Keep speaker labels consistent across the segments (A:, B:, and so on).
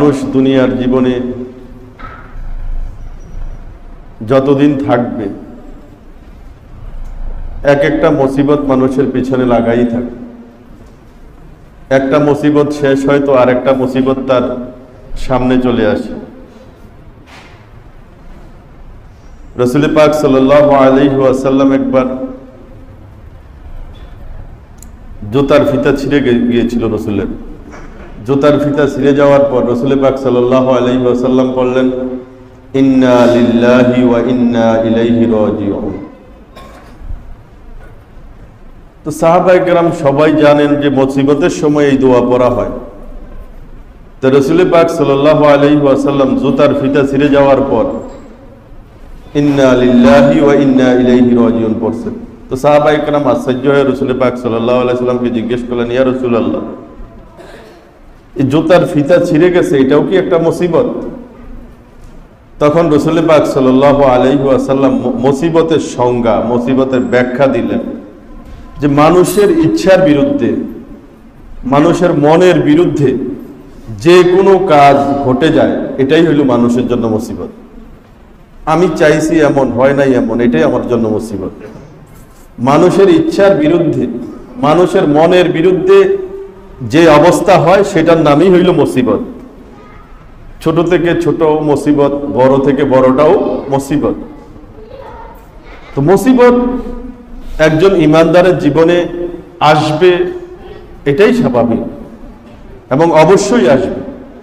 A: মানুষ দুনিয়ার জীবনে যতদিন থাকবে এক একটা মুসিবত মানুষের পিছনে লাগাই থাকে। একটা মুসিবত শেষ হয় তো আরেকটা মুসিবত তার সামনে চলে আসে। রাসূল পাক সাল্লাল্লাহু আলাইহি ওয়াসাল্লাম একবার জুতার ফিতা ছিঁড়ে গিয়েছিল। রাসূলের জুতার ফিতা ছিঁড়ে যাওয়ার পর রাসূল পাক সাল্লাল্লাহু আলাইহি ওয়াসাল্লাম বললেন, ইন্না লিল্লাহি ওয়া ইন্না ইলাইহি রাজিউন। তো সাহাবায়ে কেরাম সবাই জানেন যে মুসিবতের সময় এই দোয়া পড়া হয়। তো রাসূল পাক সাল্লাল্লাহু আলাইহি ওয়াসাল্লাম জুতার ফিতা ছিঁড়ে যাওয়ার পর ইন্না লিল্লাহি ওয়া ইন্না ইলাইহি রাজিউন পড়ছেন। তো সাহাবায়ে কেরাম আশ্চর্য হয়ে রাসূল পাক সাল্লাল্লাহু আলাইহি ওয়াসাল্লামকে জিজ্ঞেস করলেন, ইয়া রাসূলুল্লাহ, এই জুতার ফিতা ছিঁড়ে গেছে, এটাও কি একটা মুসিবত? তখন রাসূল পাক সাল্লাল্লাহু আলাইহি ওয়াসাল্লাম মুসিবতের সংজ্ঞা, মুসিবতের ব্যাখ্যা দিলেন যে মানুষের ইচ্ছার বিরুদ্ধে, মানুষের মনের বিরুদ্ধে যে কোনো কাজ ঘটে যায়, এটাই হইল মানুষের জন্য মুসিবত। আমি চাইছি এমন, হয় নাই এমন, এটাই আমার জন্য মুসিবত। মানুষের ইচ্ছার বিরুদ্ধে, মানুষের মনের বিরুদ্ধে যে অবস্থা হয় সেটার নামই হইল মুসিবত। ছোট থেকে ছোট মুসিবত, বড় থেকে বড়টাও মুসিবত। তো মুসিবত একজন ইমানদারের জীবনে আসবে, এটাই স্বাভাবিক এবং অবশ্যই আসবে।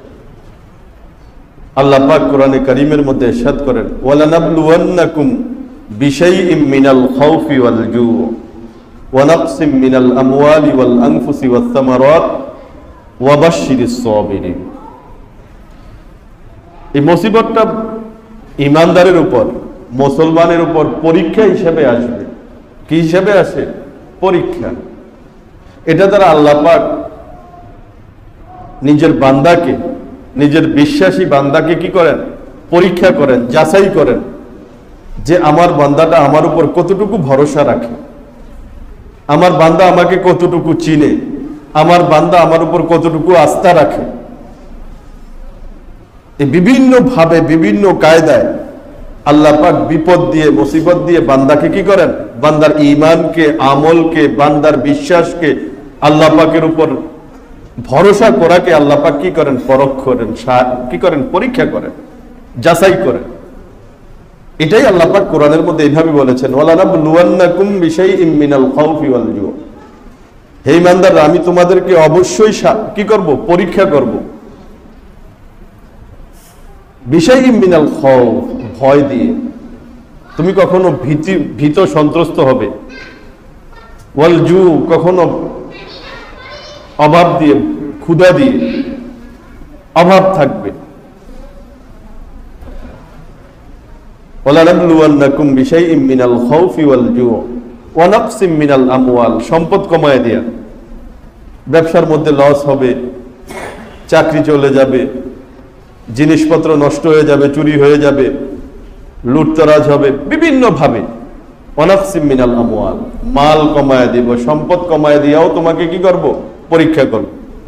A: আল্লাহ পাক কোরআনে কারীমের মধ্যে ইরশাদ করেন, ওয়ালানাবলুওয়ান্নাকুম বিশাইইম মিনাল খাউফি ওয়াল জু' ওয়া নাকসিম মিনাল আমওয়ালি ওয়াল আনফুসি ওয়াস সামারাত ওয়া বাশশিরিস সাবিরিন। এই মুসিবতটা ইমানদারের উপর, মুসলমানের উপর পরীক্ষা হিসেবে আসবে। কি হিসেবে আসে? পরীক্ষা। এটা দ্বারা আল্লাহ পাক নিজের বান্দাকে, নিজের বিশ্বাসী বান্দাকে কি করেন? পরীক্ষা করেন, যাচাই করেন যে আমার বান্দাটা আমার উপর কতটুকু ভরসা রাখে, আমার বান্দা আমাকে কতটুকু চিনে, আমার বান্দা আমার উপর কতটুকু আস্থা রাখে। এই বিভিন্ন ভাবে, বিভিন্ন কায়দায় আল্লাহ পাক বিপদ দিয়ে, মুসিবত দিয়ে বান্দাকে কি করেন? বান্দার ঈমানকে, আমলকে, বান্দার বিশ্বাসকে, আল্লাহ পাকের উপর ভরসা করাকে আল্লাহ পাক কি করেন? পরখ করেন, কি করেন? পরীক্ষা করেন, যাচাই করেন। এটাই আল্লাহ পাক কোরআনের মধ্যে এইভাবে বলেছেন, ওয়ালানাবলুওয়ান্নাকুম বিশাইইম মিনাল খাউফি ওয়াল জু'। হে ইমানদাররা, আমি তোমাদেরকে অবশ্যই কি করব? পরীক্ষা করব। বিশাইইম মিনাল খাউফ, ভয় দিয়ে। তুমি কখনো ভীত সন্ত্রস্ত হবে। ওয়াল জু', কখনো অভাব দিয়ে, ক্ষুধা দিয়ে অভাব থাকবে। ওয়ালানাবলুওয়ান্নাকুম বিশাইইম মিনাল খাউফি ওয়াল জু' ওয়া নাকসিম মিনাল আমওয়াল, সম্পদ কমায় দেয়া। ব্যবসার মধ্যে লস হবে, চাকরি চলে যাবে, জিনিসপত্র নষ্ট হয়ে যাবে, চুরি হয়ে যাবে, লুটতরাজ হবে, বিভিন্ন ভাবে। ওয়া নাকসিম মিনাল আমওয়াল, মাল কমায় দিব, সম্পদ কমায় দিয়াও তোমাকে কি করব? পরীক্ষা করব।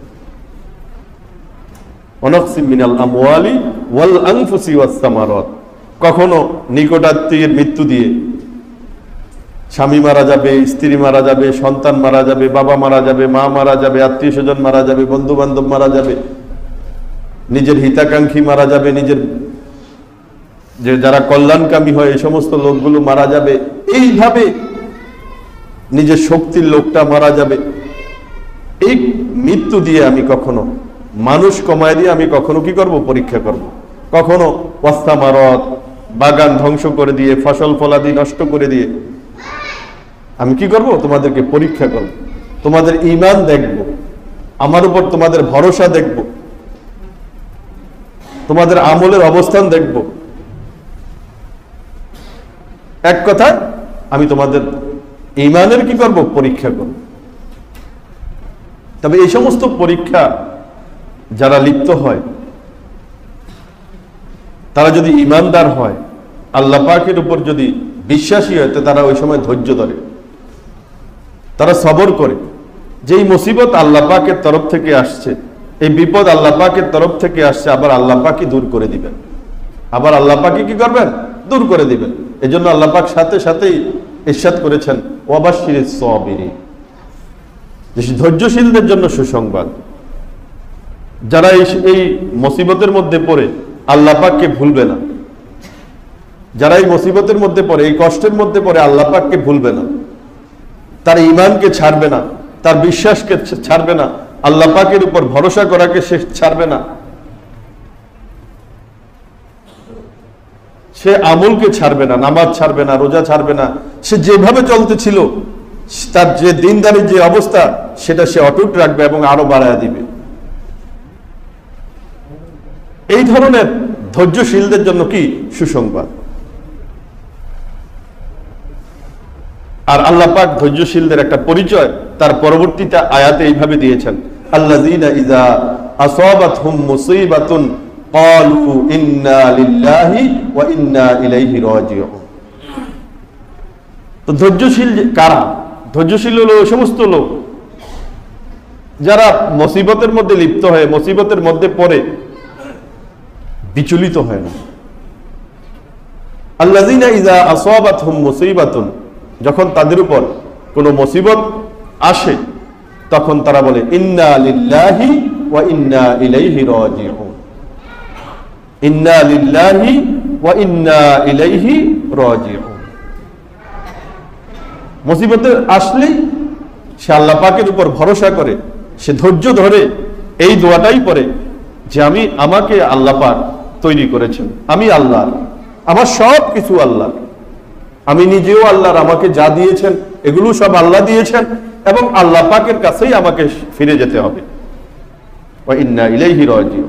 A: ওয়া নাকসিম মিনাল আমওয়ালি ওয়াল আনফুসি ওয়াস সামারাত, কখনো নিকটাত্মীয়ের মৃত্যু দিয়ে, স্বামী মারা যাবে, স্ত্রী মারা যাবে, সন্তান মারা যাবে, বাবা মারা যাবে, মা মারা যাবে, আত্মীয় স্বজন মারা যাবে, বন্ধু বান্ধব মারা যাবে, নিজের হিতাকাঙ্ক্ষী মারা যাবে, নিজের যে যারা কল্যাণকামী হয় এই সমস্ত লোকগুলো মারা যাবে। এইভাবে নিজের শক্তির লোকটা মারা যাবে। এই মৃত্যু দিয়ে আমি কখনো, মানুষ কমায় দিয়ে আমি কখনো কি করব? পরীক্ষা করব। কখনো ওয়াস্তামারত, বাগান ধ্বংস করে দিয়ে, ফসল ফলাদি নষ্ট করে দিয়ে আমি কি করব? তোমাদেরকে পরীক্ষা করব। তোমাদের ঈমান দেখব, আমার উপর তোমাদের ভরসা দেখব, তোমাদের আমলের অবস্থান দেখব। এক কথা, আমি তোমাদের ঈমানের কি করব? পরীক্ষা করব। তবে এই সমস্ত পরীক্ষা যারা লিপ্ত হয়, তারা যদি ঈমানদার হয়, আল্লাহ পাকের উপর যদি বিশ্বাসী হয়, তো তারা ওই সময় ধৈর্য ধরে, তারা সবর করে। যেই মুসিবত আল্লাহ পাকের তরফ থেকে আসছে, এই বিপদ আল্লাহ পাকের তরফ থেকে আসছে, আবার আল্লাহ পাকই দূর করে দিবেন, আবার আল্লাহ পাকই কি করবেন, দূর করে দিবেন। এজন্য আল্লাহ পাক সাথে সাথেই ইরশাদ করেছেন ওয়াবাশশিরিস সাবিরিন, যে ধৈর্যশীলদের জন্য সুসংবাদ। যারা এই মুসিবতের মধ্যে পড়ে আল্লাহ পাককে ভুলবে না, যারা এই মুসিবতের মধ্যে পড়ে, এই কষ্টের মধ্যে পড়ে আল্লাহ পাককে ভুলবে না, তার ঈমানকে ছাড়বে না, তার বিশ্বাসকে ছাড়বে না, আল্লাহ পাকের উপর ভরসা করাকে সে ছাড়বে না, সে আমলকে ছাড়বে না, নামাজ ছাড়বে না, রোজা ছাড়বে না, সে যেভাবে চলতে ছিল তার যে দিনদারির যে অবস্থা সেটা সে অটুট রাখবে এবং আরো বাড়ায় দিবে। এই ধরনের ধৈর্যশীলদের জন্য কি সুসংবাদ। আর আল্লাহ পাক ধৈর্যশীলদের একটা পরিচয় তার পরবর্তীতে আয়াতে এইভাবে দিয়েছেন, আল্লাযীনা ইযা আসাবাতহুম মুসীবাতুন ক্বালু ইন্না লিল্লাহি ওয়া ইন্না ইলাইহি রাজিউন। তো ধৈর্যশীল কারা? ধৈর্যশীল হলো ওই সমস্ত লোক যারা মুসিবতের মধ্যে লিপ্ত হয়ে, মুসিবতের মধ্যে পড়ে বিচলিত হয় না। আল্লাযীনা ইযা আসাবাতহুম মুসীবাতুন, যখন তাদের উপর কোনো মুসিবত আসে তখন তারা বলে ইন্না লিল্লাহি ওয়া ইন্না ইলাইহি রাজিউন, ইন্না লিল্লাহি ওয়া ইন্না ইলাইহি রাজিউন। মুসিবতে আসলেই সে আল্লাহ পাকের উপর ভরসা করে, সে ধৈর্য ধরে এই দোয়াটাই পড়ে যে আমাকে আল্লাহ পাক তৈরি করেছেন, আমি আল্লাহর, আমার সব কিছু আল্লাহ, আমি নিজেও আল্লাহর, আমাকে যা দিয়েছেন এগুলো সব আল্লাহ দিয়েছেন এবং আল্লাহ পাকের কাছেই আমাকে ফিরে যেতে হবে। ওয়া ইন্না ইলাইহি রাজিউন।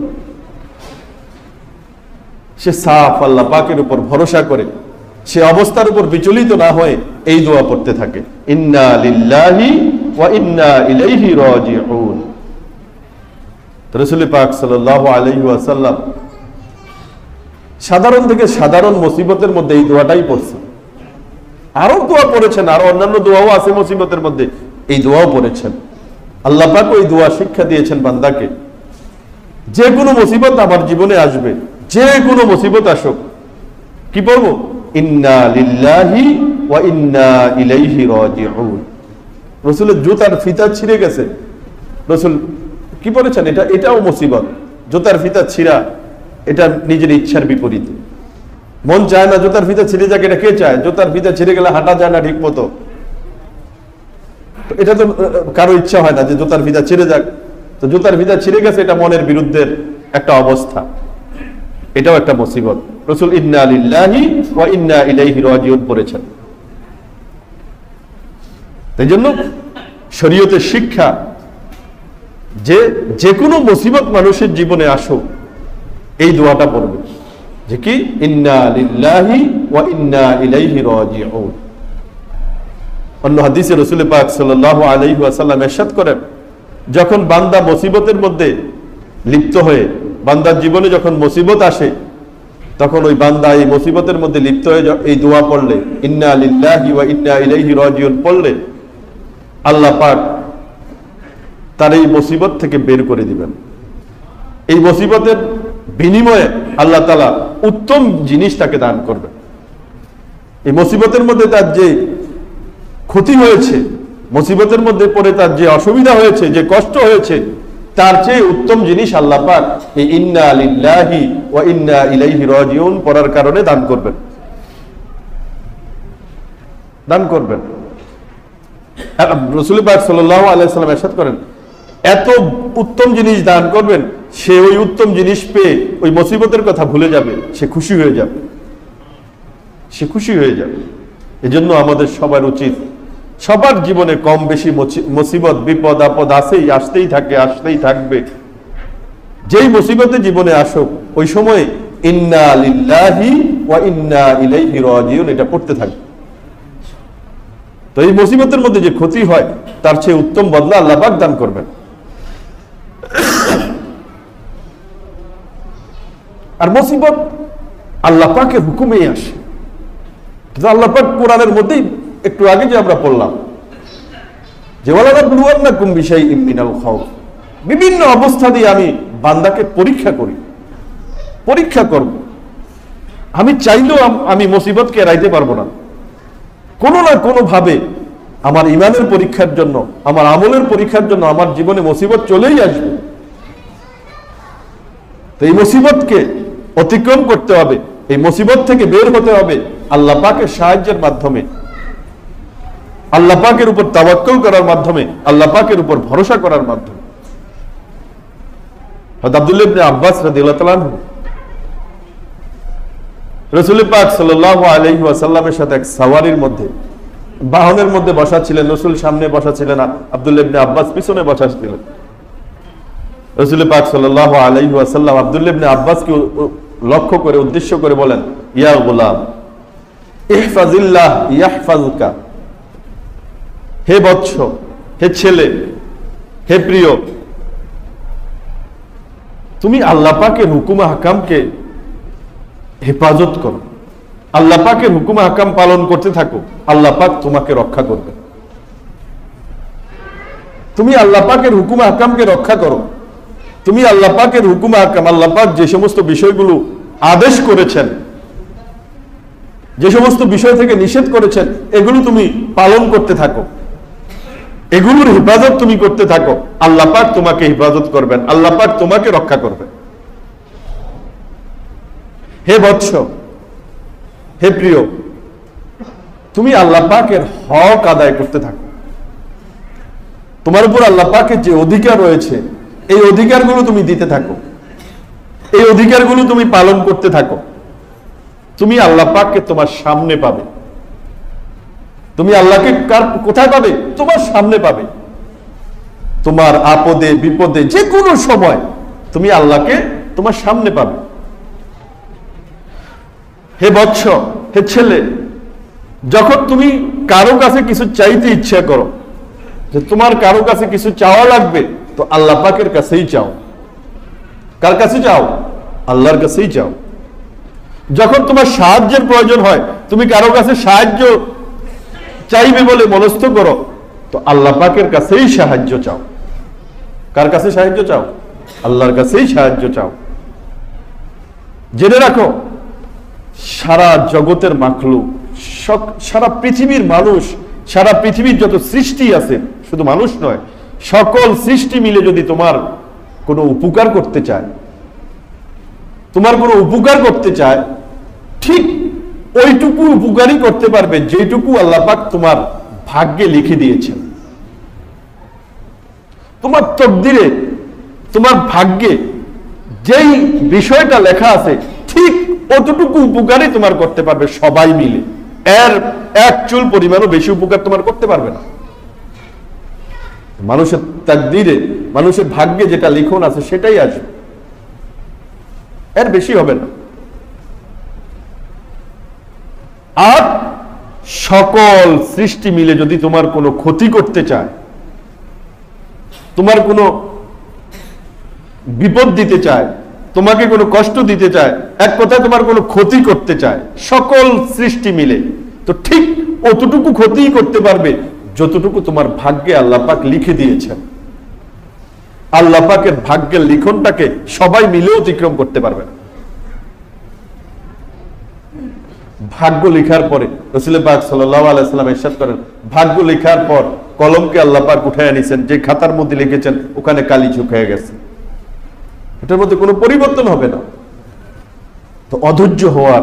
A: সে সাফ আল্লাহ পাকের উপর ভরসা করে, সে অবস্থার উপর বিচলিত না হয়ে এই দোয়া পড়তে থাকে, ইন্না লিল্লাহি ওয়া ইন্না ইলাইহি রাজিউন। রাসূল পাক সাল্লাল্লাহু আলাইহি ওয়াসাল্লাম সাধারণ থেকে সাধারণ মুসিবতের মধ্যে এই দোয়াটাই পড়ছেন। আরো দোয়া পড়েছেন, আরো অন্যান্য দোয়াও আছে মুসিবতের মধ্যে, এই দোয়াও পড়েছেন। আল্লাহ পাক ওই দোয়া শিক্ষা দিয়েছেন বান্দাকে, যে কোনো মুসিবত আমার জীবনে আসবে, যে কোনো মুসিবত আসুক, কি পড়বো? ইন্না লিল্লাহি ওয়া ইন্না ইলাইহি রাজিউন। রাসূলের জুতার ফিতা ছিঁড়ে গেছে, রাসূল কি বলেছেন? এটাও মুসিবত, জুতার ফিতা ছিঁড়া, এটা নিজের ইচ্ছার বিপরীত। মন চায় না জুতার ফিতা ছিঁড়ে যাক, এটা কে চায়? জুতার ফিতা ছিঁড়ে গেলে হাঁটা যায় না ঠিক মতো, এটা তো কারো ইচ্ছা হয় না যে জুতার ফিতা ছিঁড়ে যাক। তো জুতার ফিতা ছিঁড়ে গেছে, এটা মনের বিরুদ্ধের একটা অবস্থা, এটাও একটা মুসিবত। রাসূল ইন্না লিল্লাহি ওয়া ইন্না ইলাইহি রাজিউন পড়েছেন। তাই জন্য শরীয়তের শিক্ষা যে কোনো মুসিবত মানুষের জীবনে আসুক এই দোয়াটা পড়বে, যে কি ইন্না লিল্লাহি ওয়া ইন্না ইলাইহি রাজিউন। অন্য হাদিসে রাসূল পাক সাল্লাল্লাহু আলাইহি ওয়াসাল্লাম ইরশাদ করেন, যখন বান্দা মুসিবতের মধ্যে লিপ্ত হয়ে, বান্দার জীবনে যখন মুসিবত আসে, তখন ওই বান্দা এই মুসিবতের মধ্যে লিপ্ত হয়ে এই দোয়া পড়লে, ইন্না লিল্লাহি ওয়া ইন্না ইলাইহি রাজিউন পড়লে, আল্লাহ পাক তার এই মুসিবত থেকে বের করে দিবেন। এই মুসিবতের বিনিময়ে আল্লাহ তাআলা উত্তম জিনিস তাকে দান করবেন। এই মুসিবতের মধ্যে তার যে ক্ষতি হয়েছে, মুসিবতের মধ্যে পড়ে তার যে অসুবিধা হয়েছে, যে কষ্ট হয়েছে, তার চেয়ে উত্তম জিনিস আল্লাহ পাক এই ইন্না লিল্লাহি ওয়া ইন্না ইলাইহি রাজিউন পড়ার কারণে দান করবেন, দান করবেন। রাসূল পাক সাল্লাল্লাহু আলাইহি ওয়াসাল্লাম ইরশাদ করেন, এত উত্তম জিনিস দান করবেন, সে ওই উত্তম জিনিস পেয়ে ওই মুসিবতের কথা ভুলে যাবে, সে খুশি হয়ে যাবে, সে খুশি হয়ে যাবে। এজন্য আমাদের সবার উচিত, সবার জীবনে কম বেশি মুসিবত বিপদ আপদ আসতেই থাকে, আসতেই থাকবে। যেই মুসিবতে জীবনে আসুক, ওই সময় ইন্না লিল্লাহি ওয়া ইন্না ইলাইহি রাজিউন এটা পড়তে থাকবে। তো এই মুসিবতের মধ্যে যে ক্ষতি হয়, তার চেয়ে উত্তম বদলা আল্লাহ পাক দান করবেন। আর মুসিবত আল্লাহ পাকের হুকুমেই আসে, কিন্তু আল্লাহ পাক কোরআনের মধ্যেই একটু আগে যে আমরা পড়লাম যে ওয়ালানাবলুওয়ান্নাকুম বিশাইইম মিনাল খাউফ, বিভিন্ন অবস্থা দিয়ে আমি বান্দাকে পরীক্ষা করি, পরীক্ষা করব। আমি চাইলেও আমি মুসিবতকে এড়াইতে পারবো না। কোনো না কোনো ভাবে আমার ইমানের পরীক্ষার জন্য, আমার আমলের পরীক্ষার জন্য আমার জীবনে মুসিবত চলেই আসবে। তো এই মুসিবতকে অতিক্রম করতে হবে, এই মুসিবত থেকে বের হতে হবে আল্লাহ পাকের সাহায্যের মাধ্যমে, আল্লাহ পাকের উপর তাওয়াক্কুল করার মাধ্যমে, আল্লাহ পাকের উপর ভরসা করার মাধ্যমে। হযরত আব্দুল্লাহ ইবনে আব্বাস রাদিয়াল্লাহু তাআলা আনহু রাসূল পাক সাল্লাল্লাহু আলাইহি ওয়াসাল্লামের সাথে এক সাওয়ারির মধ্যে, বাহনের মধ্যে বসা ছিলেন। রাসূল সামনে বসা ছিলেন, আব্দুল্লাহ ইবনে আব্বাস পিছনে বসা ছিলেন। রাসূল পাক সাল্লাল্লাহু আলাইহি ওয়াসাল্লাম আব্দুল্লাহ ইবনে আব্বাসকে লক্ষ্য করে, উদ্দেশ্য করে বলেন, ইয়া গোলাম ইহফাজিল্লাহ ইয়াহফাজুকা, হে বৎস, হে ছেলে, হে প্রিয়, তুমি আল্লাহ পাকের হুকুম আহকামকে হেফাজত করো, আল্লাহ পাকের হুকুম আহকাম পালন করতে থাকো, আল্লাহ পাক তোমাকে রক্ষা করবে। তুমি আল্লাহ পাকের হুকুম আহকামকে রক্ষা করো, তুমি আল্লাহ পাকের হুকুম আহকাম, আল্লাহ পাক যে সমস্ত বিষয়গুলো আদেশ করেছেন, যে সমস্ত বিষয় থেকে নিষেধ করেছেন, এগুলো তুমি পালন করতে থাকো, এগুলোর হেফাজত তুমি করতে থাকো, আল্লাহ পাক তোমাকে হেফাজত করবেন, আল্লাহ পাক তোমাকে রক্ষা করবেন। হে বৎস, হে প্রিয়, তুমি আল্লাহ পাকের হক আদায় করতে থাকো, তোমার উপর আল্লাহ পাকের যে অধিকার রয়েছে এই অধিকারগুলো তুমি দিতে থাকো, এই অধিকারগুলো তুমি পালন করতে থাকো। তুমি আল্লাহ পাককে তোমার সামনে পাবে, তুমি আল্লাহকে কোথায় পাবে? তোমার সামনে পাবে। তোমার আপদে বিপদে যে কোনো সময় তুমি আল্লাহকে তোমার সামনে পাবে। হে বৎস, হে ছেলে, যখন তুমি কারো কাছে কিছু চাইতে ইচ্ছা করো, যে তোমার কারো কাছে কিছু চাওয়া লাগবে, তো আল্লাহ পাকের কাছেই চাও। কার কাছে চাও? আল্লাহর কাছেই চাও। যখন তোমার সাহায্যের প্রয়োজন হয়, তুমি কারো কাছে সাহায্য চাইবে বলে মনস্থ করো, তো আল্লাহ পাকের কাছেই সাহায্য চাও। কার কাছে সাহায্য চাও? আল্লাহর কাছেই সাহায্য চাও। জেনে রাখো, সারা জগতের মাখলুক, সারা পৃথিবীর মানুষ, সারা পৃথিবীর যত সৃষ্টি আছে, শুধু মানুষ নয়, সকল সৃষ্টি মিলে যদি তোমার কোনো উপকার করতে চায়, তোমার কোনো উপকার করতে চায়, ঠিক ওইটুকু উপকারই করতে পারবে যেটুকু আল্লাহ পাক তোমার ভাগ্যে লিখে দিয়েছেন। তোমার তকদিরে, তোমার ভাগ্যে যেই বিষয়টা লেখা আছে, ঠিক অতটুকু উপকারই তোমার করতে পারবে সবাই মিলে। এর এক চুল পরিমাণও বেশি উপকার তোমার করতে পারবে না। মানুষের তাকদিরে, মানুষের ভাগ্যে যেটা লিখন আছে সেটাই আসবে, এর বেশি হবে না। আর সকল সৃষ্টি মিলে যদি তোমার কোনো ক্ষতি করতে চায়, তোমার কোনো বিপদ দিতে চায়, তোমাকে কোনো কষ্ট দিতে চায়, এক কথায় তোমার কোনো ক্ষতি করতে চায়, সকল সৃষ্টি মিলে, তো ঠিক অতটুকু ক্ষতিই করতে পারবে যতটুকু তোমার ভাগ্যে আল্লাহ পাক লিখে দিয়েছেন। আল্লাহ পাকের ভাগ্যের লিখনটাকে সবাই মিলে অতিক্রম করতে পারবে না। ভাগ্য লেখার পরে রাসূল পাক সাল্লাল্লাহু আলাইহি ওয়াসাল্লাম ইরশাদ করেন, ভাগ্য লেখার পর কলমকে আল্লাহ পাক উঠায় নিয়েছেন, যে খাতার মধ্যে লিখেছেন ওখানে কালি শুকিয়ে গেছে, এটার মধ্যে কোনো পরিবর্তন হবে না। তো অধৈর্য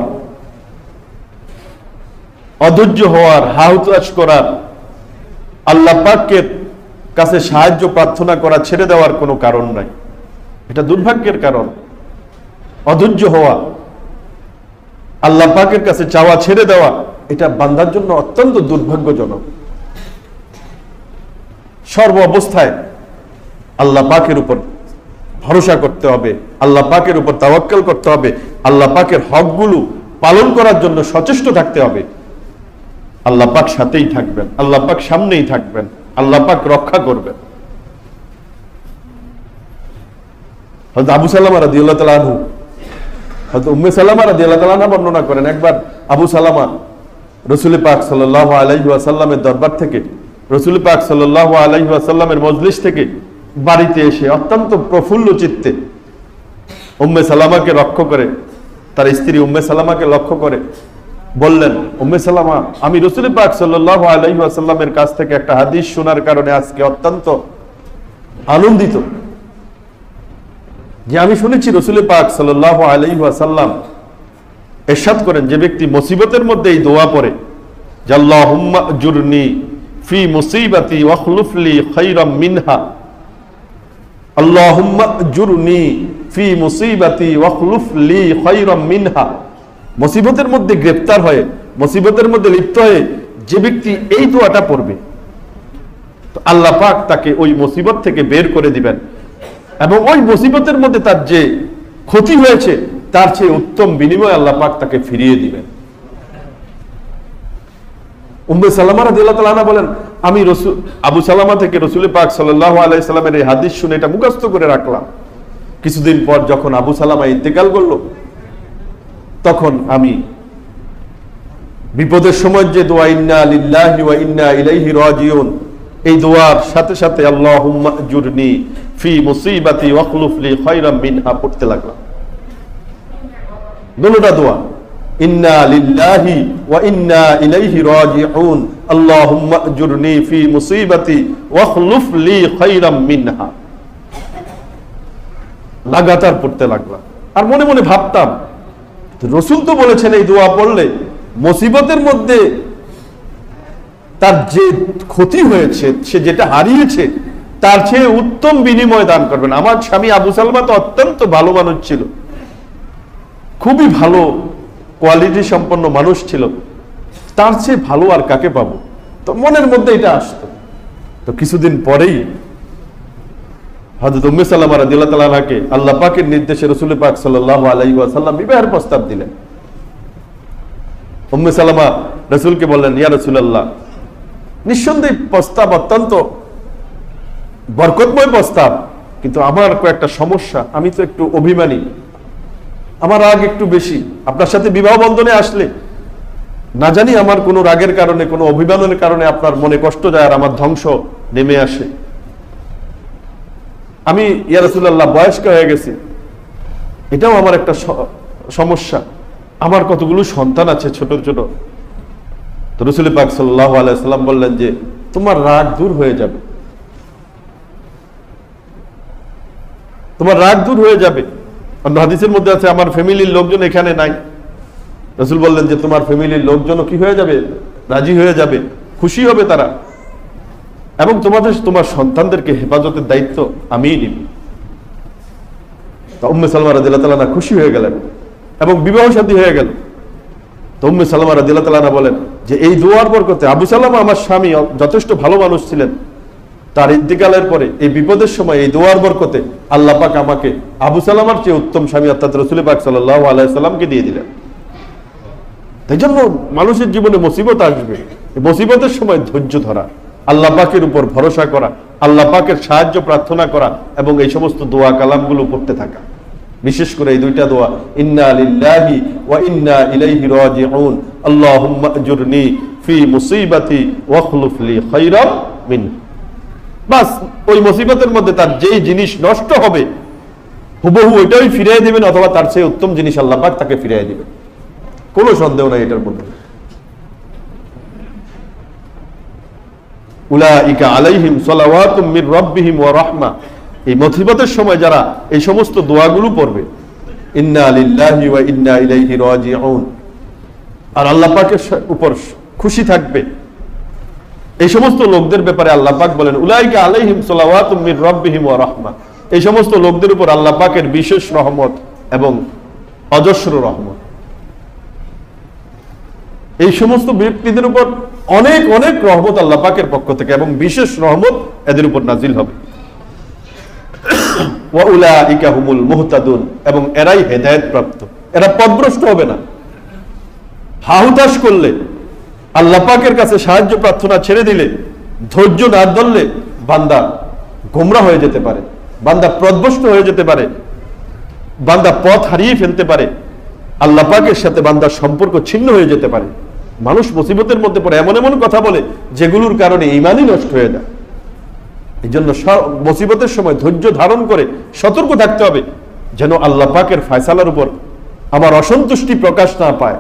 A: হওয়ার, হাহুতাশ করার, আল্লাহ পাকের কাছে সাহায্য প্রার্থনা করা ছেড়ে দেওয়ার কোনো কারণ নাই। এটা দুর্ভাগ্যের কারণ। অধৈর্য হওয়া, আল্লাহ পাকের কাছে চাওয়া ছেড়ে দেওয়া, এটা বান্দার জন্য অত্যন্ত দুর্ভাগ্যজনক। সর্ব অবস্থায় আল্লাহ পাকের উপর ভরসা করতে হবে, আল্লাহ পাকের উপর তাওয়াক্কুল করতে হবে, আল্লাহ পাকের হকগুলো পালন করার জন্য সচেষ্ট থাকতে হবে। আল্লাহ পাক সাথেই থাকবেন, আল্লাহ পাক সামনেই থাকবেন, আল্লাহ পাক রক্ষা করবেন। হযরত আবু সালামা রাদিয়াল্লাহু তাআলা আনহু, হযরত উম্মে সালামা রাদিয়াল্লাহু তাআলা আনহা বর্ণনা করেন, একবার আবু সালামা রাসূল পাক সাল্লাল্লাহু আলাইহি ওয়াসাল্লামের দরবার থেকে, রাসূল পাক সাল্লাল্লাহু আলাইহি ওয়াসাল্লামের মজলিস থেকে বাড়িতে এসে অত্যন্ত প্রফুল্ল চিত্তে উম্মে সালামাকে লক্ষ্য করে, তার স্ত্রী উম্মে সালামাকে লক্ষ্য করে বললেন, উম্মে সালামা, আমি রাসূল পাক সাল্লাল্লাহু আলাইহি ওয়াসাল্লামের কাছ থেকে একটা হাদিস শোনার কারণে আজকে অত্যন্ত আনন্দিত। যে আমি শুনেছি রাসূল পাক সাল্লাল্লাহু আলাইহি ওয়াসাল্লাম ইরশাদ করেন, যে ব্যক্তি মুসিবতের মধ্যে এই দোয়া পড়ে যে আল্লাহুম্মা আজুরনি ফি মুসিবাতি ওয়াখলুফ লি খায়রাম মিনহা, আল্লাহুম্মা আজুরনি ফি মুসিবাতি ওয়াখলুফ লি খায়রাম মিনহা। মুসিবতের মধ্যে গ্রেফতার হয়ে, মুসিবতের মধ্যে লিপ্ত হয়ে যে ব্যক্তি এই দোয়াটা পড়বে, তো আল্লাহ পাক তাকে ওই মুসিবত থেকে বের করে দিবেন এবং ওই মুসিবতের মধ্যে তার যে ক্ষতি হয়েছে তার চেয়ে উত্তম বিনিময় আল্লাহ পাক তাকে ফিরিয়ে দিবেন। উম্মে সালামা রাদিয়াল্লাহু তাআলা আনহা বলেন, আমি আবু সালামা থেকে রাসূল পাক সাল্লাল্লাহু আলাইহি সাল্লামের এই হাদিস শুনে এটা মুখস্থ করে রাখলাম। কিছুদিন পর যখন আবু সালামা ইন্তেকাল করলো, তখন আমি বিপদের সময় যে দোয়া ইন্না লিল্লাহি ওয়া ইন্না ইলাইহি রাজিউন, এই দোয়ার সাথে সাথে আল্লাহুম্মা আজুরনি ফি মুসিবাতি ওয়াখলুফ লি খায়রাম মিনহা পড়তে লাগলাম। দুটোটা দোয়া, ইন্না লিল্লাহি ওয়া ইন্না ইলাইহি রাজিউন, আল্লাহুম্মা আজুরনি ফি মুসিবাতি ওয়াখলুফ লি খায়রাম মিনহা, লাগাতার পড়তে লাগলাম। আর মনে মনে ভাবতাম, রাসূল তো বলেছেন এই দোয়া পড়লে মুসিবতের মধ্যে তার যে ক্ষতি হয়েছে, সে যেটা হারিয়েছে তার চেয়ে উত্তম বিনিময় দান করবেন। আমার স্বামী আবু সালমা তো অত্যন্ত ভালো মানুষ ছিল, খুবই ভালো কোয়ালিটি সম্পন্ন মানুষ ছিল, তার চেয়ে ভালো আর কাকে পাবো? তো মনের মধ্যে এটা আসতো। তো কিছুদিন পরেই হযরত উম্মে সালামা রাদিয়াল্লাহু তাআলা আনহাকে আল্লাহ পাকের নির্দেশে রাসূল পাক সাল্লাল্লাহু আলাইহি ওয়াসাল্লাম বিবাহের প্রস্তাব দিলেন। উম্মে সালামা রাসূলকে বললেন, ইয়া রাসূলুল্লাহ, নিঃসন্দেহে প্রস্তাব অত্যন্ত বরকতময় প্রস্তাব, কিন্তু আমার কয়েকটা সমস্যা, আমি তো একটু অভিমানী, আমার রাগ একটু বেশি। আপনার সাথে বিবাহ বন্ধনে আসলে না জানি আমার কোনো রাগের কারণে, কোনো অভিমানের কারণে আপনার মনে কষ্ট যায় আর আমার ধ্বংস নেমে আসে। আমি ইয়া রাসূলুল্লাহ বয়স্ক হয়ে গেছি, এটাও আমার একটা সমস্যা। আমার কতগুলো সন্তান আছে ছোট ছোট। তো রাসূল পাক সাল্লাল্লাহু আলাইহি সাল্লাম বললেন যে তোমার রাগ দূর হয়ে যাবে, তোমার রাগ দূর হয়ে যাবে। অন্য হাদিসের মধ্যে আছে আমার ফ্যামিলির লোকজন এখানে নাই। রাসূল বললেন যে তোমার ফ্যামিলির লোকজনও কি হয়ে যাবে? রাজি হয়ে যাবে, খুশি হবে তারা, এবং তোমার সন্তানদেরকে হেফাজতের দায়িত্ব আমিই নিব। তো উম্মে সালামা রাদিয়াল্লাহু তাআলা আনহা খুশি হয়ে গেলেন এবং বিবাহ শাদী হয়ে গেল। তো উম্মে সালামা রাদিয়াল্লাহু তাআলা আনহা বলেন যে এই দোয়ার বরকতে, আবু সালামা আমার স্বামী যথেষ্ট ভালো মানুষ ছিলেন, তার ইন্তিকালের পরে এই বিপদের সময় এই দোয়ার বরকতে আল্লাহ পাক আমাকে আবু সালামার চেয়ে উত্তম স্বামী অর্থাৎ রাসূল পাক সাল্লাল্লাহু আলাইহি সাল্লামকে দিয়ে দিলেন। তাই জন্য মানুষের জীবনে মুসিবত আসবে, এই মুসিবতের সময় ধৈর্য ধরা, আল্লাহ পাকের উপর ভরসা করা, আল্লাহ পাকের সাহায্য প্রার্থনা করা এবং এই সমস্ত দোয়া কালামগুলো পড়তে থাকা। বিশেষ করে এই দুইটা দোয়া, ইন্না লিল্লাহি ওয়া ইন্না ইলাইহি রাজিউন, আল্লাহুম্মা আজুরনি ফি মুসিবাতি ওয়াখলুফ লি খায়রাম মিনহা। বাস ওই মুসিবতের মধ্যে তার যেই জিনিস নষ্ট হবে হুবহু ওইটাই ফিরিয়ে দিবেন, অথবা তার চেয়ে উত্তম জিনিস আল্লাহ পাক তাকে ফিরিয়ে দিবেন, কোনো সন্দেহ নাই এটার মধ্যে। উলাইকা আলাইহিম সালাওয়াতুম মির রাব্বিহিম ওয়া রাহমা, এই মুসিবতের সময় যারা এই সমস্ত দোয়াগুলো পড়বে, ইন্না লিল্লাহি ওয়া ইন্না ইলাইহি রাজিউন, আর আল্লাহ পাকের উপর খুশি থাকবে, এই সমস্ত লোকদের ব্যাপারে আল্লাহ পাক বলেন উলাইকা আলাইহিম সালাওয়াতুম মির রাব্বিহিম ওয়া রাহমা, এই সমস্ত লোকদের উপর আল্লাহ পাকের বিশেষ রহমত এবং অজস্র রহমত। এই সমস্ত ব্যক্তিদের উপর অনেক অনেক রহমত আল্লাহ পাকের পক্ষ থেকে এবং বিশেষ রহমত এদের উপর নাজিল হবে। ওয়া উলাইকা হুমুল মুহতাদুন, এবং এরাই হেদায়েত প্রাপ্ত, এরা পথভ্রষ্ট হবে না। হাহুতাশ করলে, আল্লাহ পাকের কাছে সাহায্য প্রার্থনা ছেড়ে দিলে, ধৈর্য না ধরলে বান্দা গোমরাহ হয়ে যেতে পারে, বান্দা পথভ্রষ্ট হয়ে যেতে পারে, বান্দা পথ হারিয়ে ফেলতে পারে, আল্লাহ পাকের সাথে বান্দার সম্পর্ক ছিন্ন হয়ে যেতে পারে। মানুষ মুসিবতের মধ্যে পড়ে এমন এমন কথা বলে যেগুলোর কারণে ঈমানই নষ্ট হয়ে যায়। এই জন্য মুসিবতের সময় ধৈর্য ধারণ করে সতর্ক থাকতে হবে, যেন আল্লাহ পাকের ফয়সালার উপর আমার অসন্তুষ্টি প্রকাশ না পায়,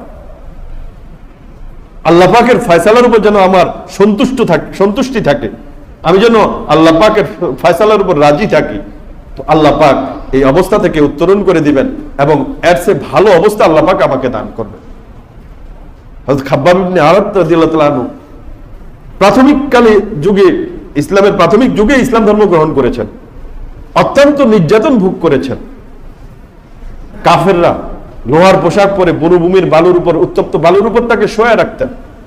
A: আল্লাহ পাকের ফয়সালার উপর যেন আমার সন্তুষ্টি থাকে, আমি যেন আল্লাহ পাকের ফয়সালার উপর রাজি থাকি। তো আল্লাহ পাক এই অবস্থা থেকে উত্তরণ করে দিবেন এবং এর চেয়ে ভালো অবস্থা আল্লাহ পাক আমাকে দান করবেন। হযরত খাব্বাব ইবনে আরাত রাদিয়াল্লাহু তাআলা আনহু প্রাথমিককালে যুগে, ইসলামের প্রাথমিক যুগে ইসলাম ধর্ম গ্রহণ করেছেন, অত্যন্ত নির্যাতন ভোগ করেছেন। কাফেররা লোহার পোশাক পরে মরুভূমির বালুর উপর, উত্তপ্ত বালুর উপর তাকে শোয়া রাখতেন।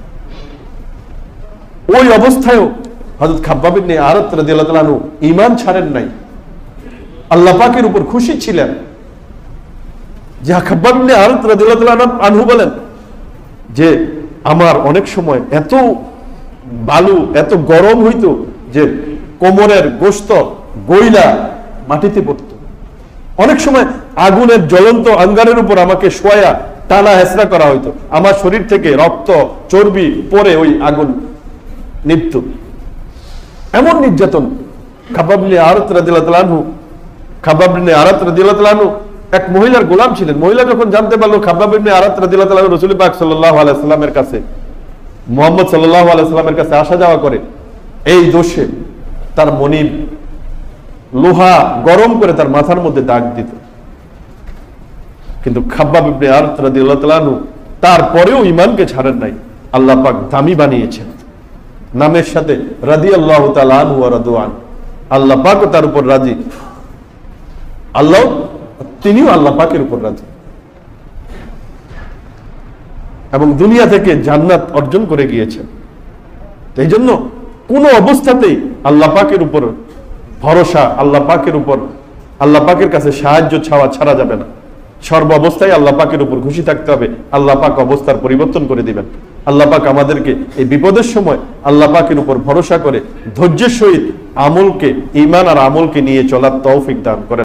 A: ওই অবস্থায়ও হযরত খাব্বাব ইবনে আরাত রাদিয়াল্লাহু তাআলা আনহু ঈমান ছাড়েন নাই, আল্লাহ পাকের উপর খুশি ছিলেন। যে খাব্বাব ইবনে আরাত রাদিয়াল্লাহু তাআলা আনহু বলেন যে আমার অনেক সময় এত বালু, এত গরম হইতো যে কোমরের গোশত গইলা মাটিতে পড়ত। অনেক সময় আগুনের জ্বলন্ত আঙ্গারের উপর আমাকে শোয়া টানা হেসরা করা হইতো, আমার শরীর থেকে রক্ত চর্বি পরে ওই আগুন নিভত। এমন নির্যাতন। খাব্বাব ইবনে আরাত রাদিয়াল্লাহু তাআলা আনহু, খাব্বাব ইবনে আরাত রাদিয়াল্লাহু তাআলা আনহু এক মহিলার গোলাম ছিলেন। মহিলা যখন জানতে পারলো খাব্বাব ইবনে আরাত রাদিয়াল্লাহু তাআলা রাসূল পাক সাল্লাল্লাহু আলাইহি ওয়াসাল্লামের কাছে, মুহাম্মদ সাল্লাল্লাহু আলাইহি ওয়াসাল্লামের কাছে আসা যাওয়া করে, এই দোষে তার মনিব লোহা গরম করে তার মাথার মধ্যে দাগ দিত। কিন্তু খাব্বাব ইবনে আরাত রাদিয়াল্লাহু তাআলা আনহু তারপরেও ঈমানকে ছাড়েন নাই। আল্লাহ পাক দামি বানিয়েছেন নামের সাথে রাদিয়াল্লাহু তাআলা আনহু ওয়া রাদওয়ান। আল্লাহ পাকও তার উপর রাজি, আল্লাহ তিনিও আল্লাহ পাকের উপর রাজি, এবং দুনিয়া থেকে জান্নাত অর্জন করে গিয়েছেন। এই জন্য কোন অবস্থাতেই আল্লাহ পাকের উপর ভরসা, আল্লাহ পাকের উপর, আল্লাহ পাকের কাছে সাহায্য ছাওয়া ছাড়া যাবে না। সর্ব অবস্থায় আল্লাহ পাকের উপর খুশি থাকতে হবে। আল্লাহ পাক অবস্থার পরিবর্তন করে দিবেন। আল্লাহ পাক আমাদেরকে এই বিপদের সময় আল্লাহ পাকের উপর ভরসা করে ধৈর্যের সহিত আমলকে, ঈমান আর আমলকে নিয়ে চলার তৌফিক দান করেন।